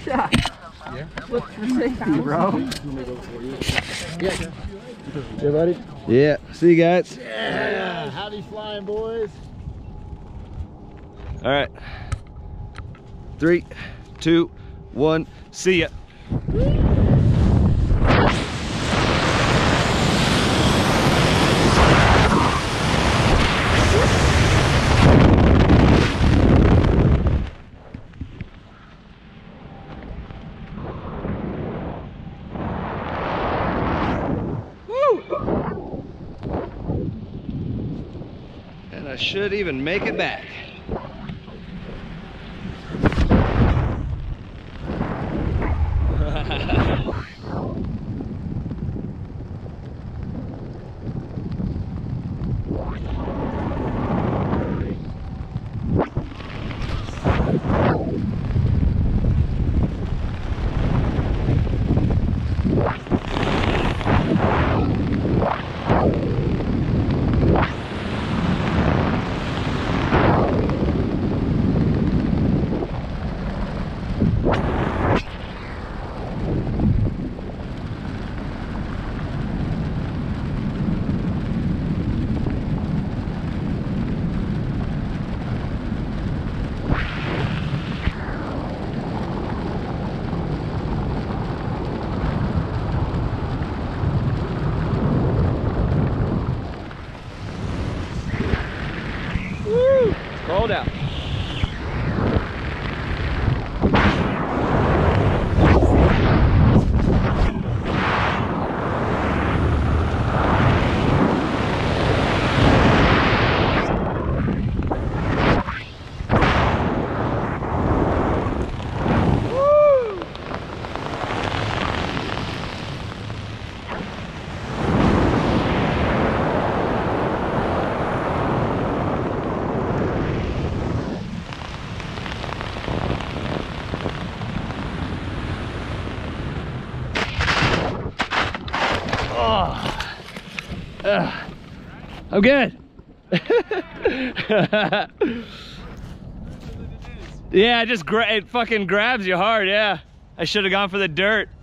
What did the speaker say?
Yeah. Look for safety, bro. Yeah, buddy. Yeah. See you guys. Yeah. Howdy flying, boys. All right. 3, 2, 1. See ya. And I should even make it back. Cold out. I'm good. Yeah, it fucking grabs you hard, yeah. I should have gone for the dirt.